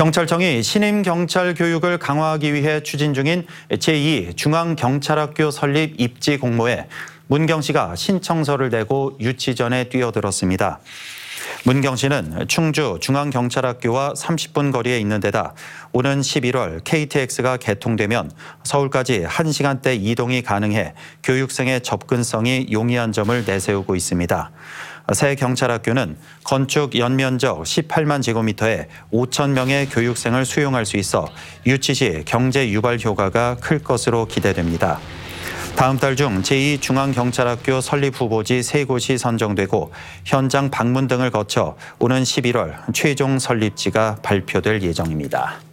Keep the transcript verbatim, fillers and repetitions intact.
경찰청이 신임 경찰 교육을 강화하기 위해 추진 중인 제이 중앙경찰학교 설립 입지 공모에 문경 씨가 신청서를 내고 유치전에 뛰어들었습니다. 문경 씨는 충주 중앙경찰학교와 삼십 분 거리에 있는 데다 오는 십일월 케이티엑스가 개통되면 서울까지 한 시간대 이동이 가능해 교육생의 접근성이 용이한 점을 내세우고 있습니다. 새 경찰학교는 건축 연면적 십팔만 제곱미터에 오천 명의 교육생을 수용할 수 있어 유치 시 경제 유발 효과가 클 것으로 기대됩니다. 다음 달 중 제이 중앙경찰학교 설립 후보지 세 곳이 선정되고 현장 방문 등을 거쳐 오는 십일월 최종 설립지가 발표될 예정입니다.